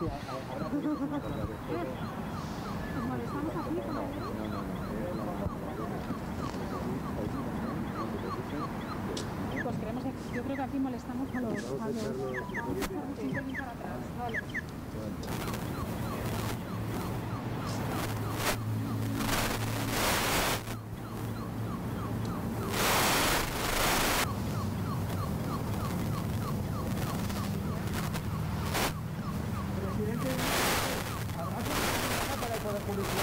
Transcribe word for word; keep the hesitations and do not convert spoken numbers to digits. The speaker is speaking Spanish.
¿Nos molestamos aquí con la ley? Pues queremos, yo creo que aquí molestamos a los... A los vamos a echar un pelín para atrás, vale. Presidente, abrazo para el Poder Judicial.